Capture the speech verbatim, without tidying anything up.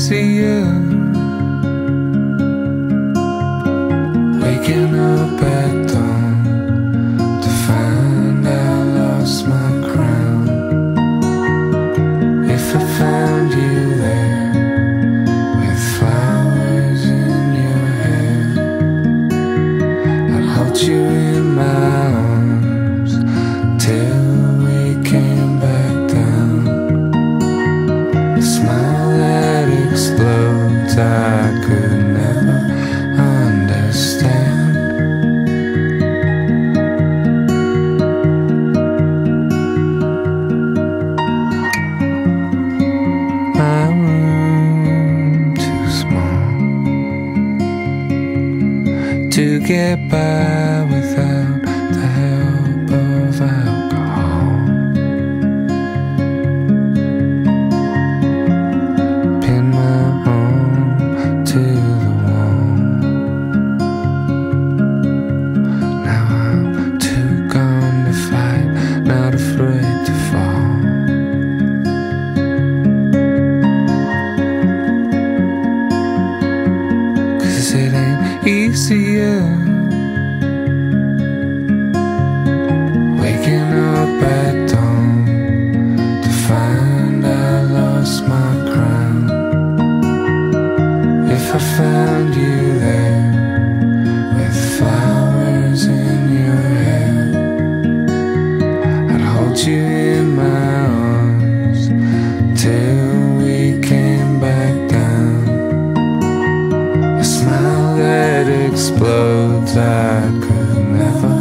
easier waking up at dawn to find I lost my crown. If I found you there with flowers in your hair, I'd hold you in my arms till we came back down. A smile that explodes I could never understand. My room too small to get by without the help of alcohol. Pin my arm to the wall. Now I'm too gone to fight, not afraid to fall. Cause it ain't easier waking up at dawn to find I lost my crown. If I found you there with flowers in your hair, I'd hold you in my arms till we came back down. A smile that explodes I could never